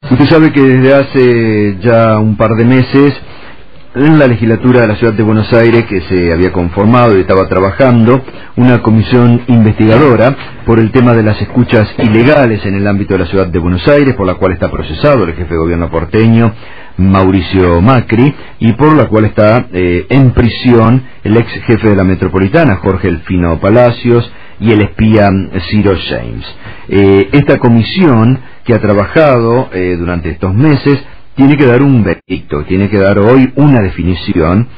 Usted sabe que desde hace ya un par de meses en la legislatura de la Ciudad de Buenos Aires, que se había conformado y estaba trabajando una comisión investigadora por el tema de las escuchas ilegales en el ámbito de la Ciudad de Buenos Aires, por la cual está procesado el jefe de gobierno porteño, Mauricio Macri, y por la cual está en prisión el ex jefe de la Metropolitana, Jorge Elfino Palacios, y el espía Ciro James. Esta comisión que ha trabajado durante estos meses tiene que dar un veredicto, tiene que dar hoy una definición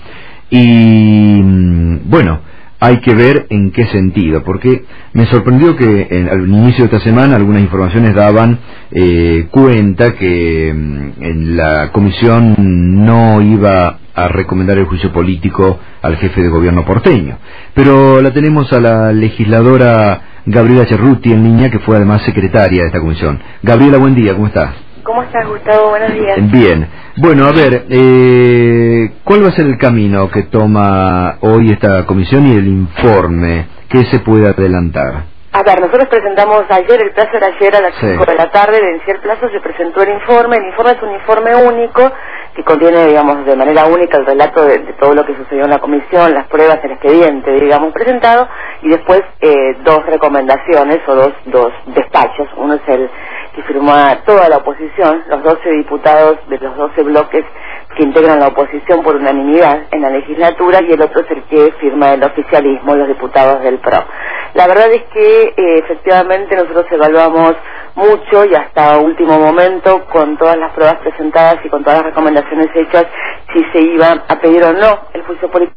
y bueno, hay que ver en qué sentido, porque me sorprendió que al inicio de esta semana algunas informaciones daban cuenta que en la comisión no iba a recomendar el juicio político al jefe de gobierno porteño. Pero la tenemos a la legisladora Gabriela Cerruti en línea, que fue además secretaria de esta comisión. Gabriela, buen día, ¿cómo estás? ¿Cómo estás, Gustavo? Buenos días. Bien. Bueno, a ver, ¿cuál va a ser el camino que toma hoy esta comisión y el informe? ¿Qué se puede adelantar? A ver, nosotros presentamos ayer, el plazo era ayer a las 5 de la tarde, venció el plazo, se presentó el informe es un informe único que contiene, digamos, de manera única el relato de todo lo que sucedió en la comisión, las pruebas, el expediente, digamos, presentado, y después dos recomendaciones o dos despachos. Uno es el que firmó a toda la oposición, los 12 diputados de los 12 bloques que integran la oposición por unanimidad en la legislatura, y el otro es el que firma el oficialismo, los diputados del PRO. La verdad es que efectivamente nosotros evaluamos mucho y hasta último momento, con todas las pruebas presentadas y con todas las recomendaciones hechas, si se iba a pedir o no el juicio político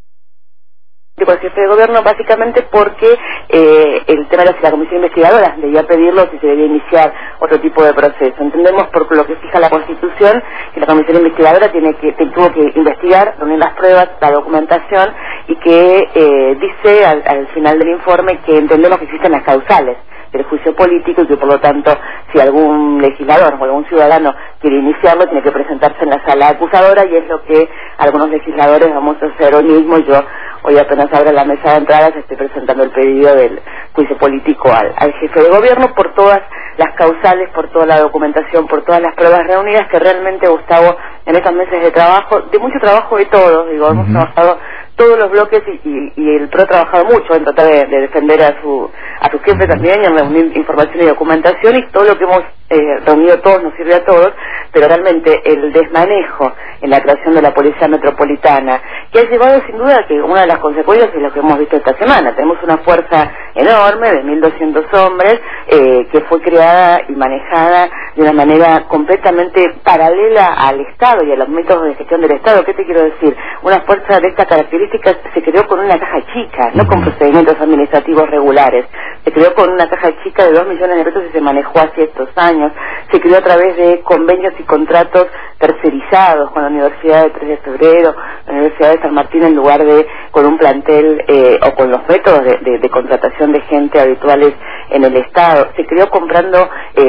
al jefe de gobierno, básicamente porque el tema de si la comisión investigadora debía pedirlo, si se debía iniciar otro tipo de proceso. Entendemos, por lo que fija la Constitución, que la comisión investigadora tuvo que investigar, reunir las pruebas, la documentación, y que dice al final del informe que entendemos que existen las causales del juicio político y que por lo tanto si algún legislador o algún ciudadano quiere iniciarlo tiene que presentarse en la sala acusadora, y es lo que algunos legisladores vamos a hacer hoy mismo. Yo hoy apenas abro la mesa de entradas estoy presentando el pedido del juicio político al jefe de gobierno por todas las causales, por toda la documentación, por todas las pruebas reunidas, que realmente, Gustavo, en estos meses de trabajo, de mucho trabajo de todos, digo, hemos trabajado todos los bloques y el PRO ha trabajado mucho en tratar de defender a su jefe también, y en reunir información y documentación, y todo lo que hemos reunido todos nos sirve a todos, pero realmente el desmanejo en la creación de la Policía Metropolitana, que ha llevado sin duda que una de las consecuencias es lo que hemos visto esta semana. Tenemos una fuerza enorme de 1.200 hombres que fue creada y manejada de una manera completamente paralela al Estado y a los métodos de gestión del Estado. ¿Qué te quiero decir? Una fuerza de esta característica se creó con una caja chica, no con procedimientos administrativos regulares. Se creó con una caja chica de 2 millones de pesos y se manejó hace estos años. Se creó a través de convenios y contratos tercerizados con la Universidad de 3 de Febrero, la Universidad de San Martín, en lugar de con un plantel o con los métodos de contratación de gente habituales en el Estado. Se creó comprando,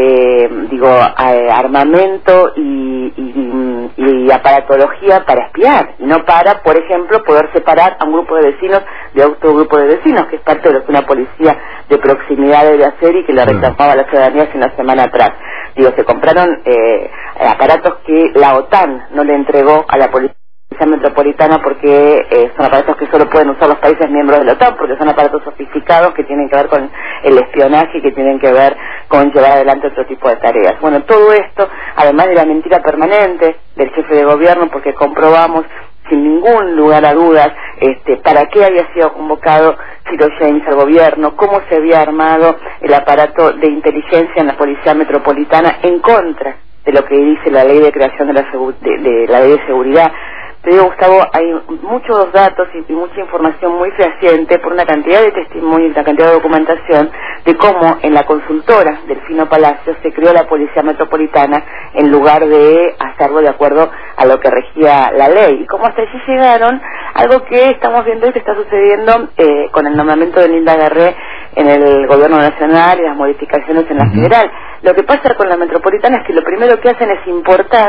armamento y aparatología para espiar, no para, por ejemplo, poder separar a un grupo de vecinos de otro grupo de vecinos, que es parte de lo que una policía de proximidad debe hacer y que le reclamaba a la ciudadanía hace una semana atrás. Se compraron aparatos que la OTAN no le entregó a la Policía Metropolitana porque son aparatos que solo pueden usar los países miembros de la OTAN, porque son aparatos sofisticados que tienen que ver con el espionaje y que tienen que ver con llevar adelante otro tipo de tareas. Bueno, todo esto, además de la mentira permanente del jefe de gobierno, porque comprobamos sin ningún lugar a dudas para qué había sido convocado Ciro James al gobierno, cómo se había armado el aparato de inteligencia en la Policía Metropolitana en contra de lo que dice la ley de creación de la ley de seguridad. Te digo, Gustavo, hay muchos datos y mucha información muy fehaciente por una cantidad de testimonios y una cantidad de documentación de cómo en la consultora del Elfino Palacios se creó la Policía Metropolitana en lugar de hacerlo de acuerdo a lo que regía la ley. Y cómo hasta allí llegaron, algo que estamos viendo y que está sucediendo con el nombramiento de Nilda Garré en el gobierno nacional y las modificaciones en la federal. Lo que pasa con la Metropolitana es que lo primero que hacen es importar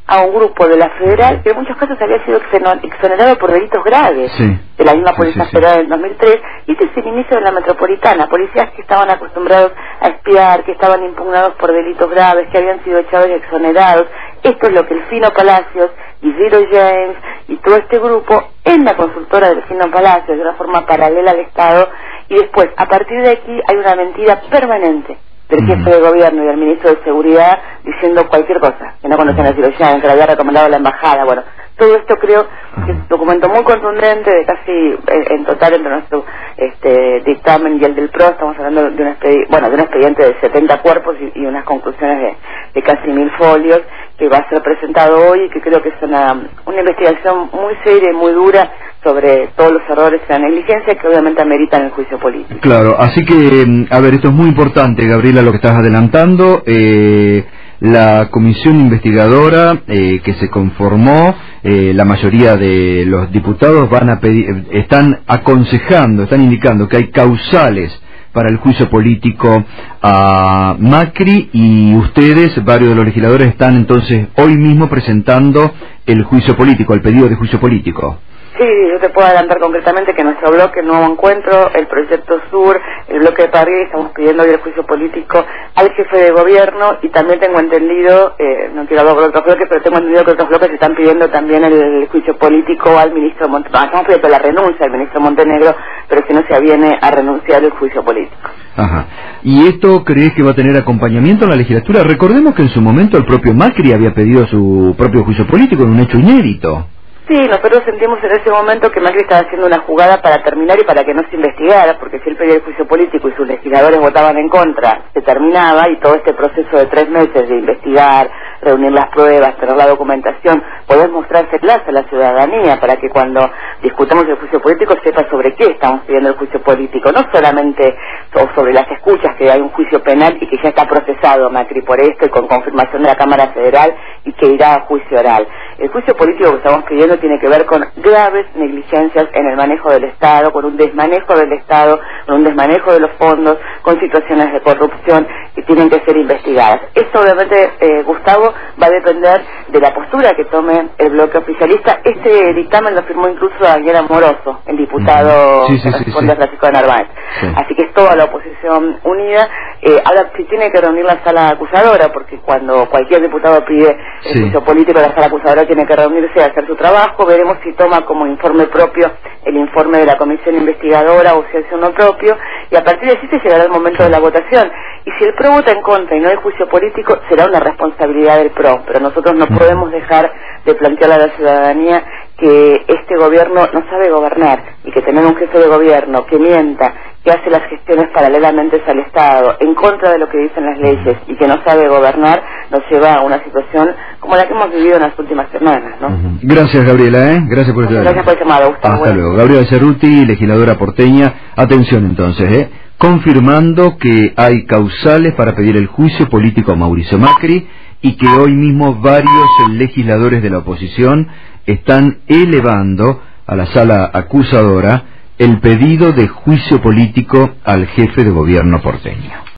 a un grupo de la Federal que en muchos casos había sido exonerado por delitos graves, de la misma Policía Federal del 2003, y este es el inicio de la Metropolitana, policías que estaban acostumbrados a espiar, que estaban impugnados por delitos graves, que habían sido echados y exonerados. Esto es lo que el Fino Palacios y Zero James y todo este grupo en la consultora del Fino Palacios, de una forma paralela al Estado, y después, a partir de aquí, hay una mentira permanente del jefe de gobierno y del ministro de Seguridad diciendo cualquier cosa, que no conocían a Zero James, que le había recomendado la embajada. Bueno, todo esto creo que es un documento muy contundente, de casi en total entre nuestro dictamen y el del PRO, estamos hablando de un expediente de 70 cuerpos y unas conclusiones de casi 1000 folios, que va a ser presentado hoy y que creo que es una investigación muy seria y muy dura sobre todos los errores y la negligencia que obviamente ameritan el juicio político. Claro, así que, a ver, esto es muy importante, Gabriela, lo que estás adelantando. La comisión investigadora que se conformó, la mayoría de los diputados van a pedir, están indicando que hay causales para el juicio político a Macri, y ustedes, varios de los legisladores, están entonces hoy mismo presentando el juicio político, el pedido de juicio político. Sí, yo te puedo adelantar concretamente que nuestro bloque Nuevo Encuentro, el Proyecto Sur, el bloque de París, estamos pidiendo hoy el juicio político al jefe de gobierno, y también tengo entendido, no quiero hablar por otros bloques, pero tengo entendido que otros bloques están pidiendo también el juicio político al ministro Montenegro. Estamos pidiendo la renuncia al ministro Montenegro, pero si no se aviene a renunciar el juicio político. Ajá. ¿Y esto crees que va a tener acompañamiento en la legislatura? Recordemos que en su momento el propio Macri había pedido su propio juicio político en un hecho inédito. Sí, nosotros sentimos en ese momento que Macri estaba haciendo una jugada para terminar y para que no se investigara, porque si él pedía el juicio político y sus legisladores votaban en contra, se terminaba, y todo este proceso de 3 meses de investigar, reunir las pruebas, tener la documentación, poder mostrárselas a la ciudadanía para que cuando discutamos el juicio político sepa sobre qué estamos pidiendo el juicio político, no solamente sobre las escuchas, que hay un juicio penal y que ya está procesado Macri por esto y con confirmación de la Cámara Federal y que irá a juicio oral. El juicio político que estamos pidiendo tiene que ver con graves negligencias en el manejo del Estado, con un desmanejo del Estado, con un desmanejo de los fondos, con situaciones de corrupción que tienen que ser investigadas. Esto obviamente, Gustavo, va a depender de la postura que tome el bloque oficialista. Este dictamen lo firmó incluso Daniel Amoroso, el diputado corresponde a Francisco de Narváez. Así que es toda la oposición unida. Ahora sí tiene que reunir la sala acusadora, porque cuando cualquier diputado pide el juicio político, la sala acusadora tiene que reunirse y hacer su trabajo. Veremos si toma como informe propio el informe de la comisión investigadora o si hace uno propio, y a partir de allí se llegará el momento de la votación. Y si el PRO vota en contra y no hay juicio político, será una responsabilidad del PRO, pero nosotros no podemos dejar de plantearle a la ciudadanía que este gobierno no sabe gobernar, y que tener un jefe de gobierno que mienta, que hace las gestiones paralelamente al Estado, en contra de lo que dicen las leyes, y que no sabe gobernar, nos lleva a una situación como la que hemos vivido en las últimas semanas, ¿no? Gracias, Gabriela, Gracias por estar. Gracias por el llamado, Gustavo. Hasta luego. Gabriela Cerruti, legisladora porteña. Atención entonces, confirmando que hay causales para pedir el juicio político a Mauricio Macri, y que hoy mismo varios legisladores de la oposición están elevando a la sala acusadora el pedido de juicio político al jefe de gobierno porteño.